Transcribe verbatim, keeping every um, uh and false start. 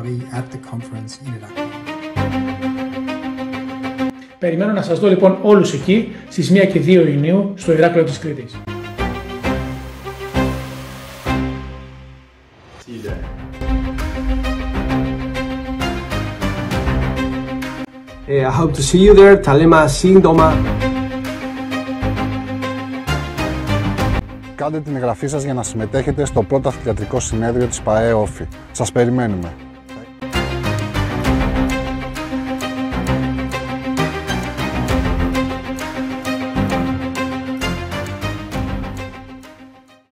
at the conference in Iraklio. Περιμένω να σας δω λοιπόν όλους εκεί στις μία και δύο Ιουνίου στο Ηράκλειο της Κρήτης. I hope to see you there. Τα λέμε σύντομα. Κάντε την εγγραφή σας για να συμμετέχετε στο πρώτο αθλητιατρικό συνέδριο της ΠΑΕ Όφη. Σας περιμένουμε.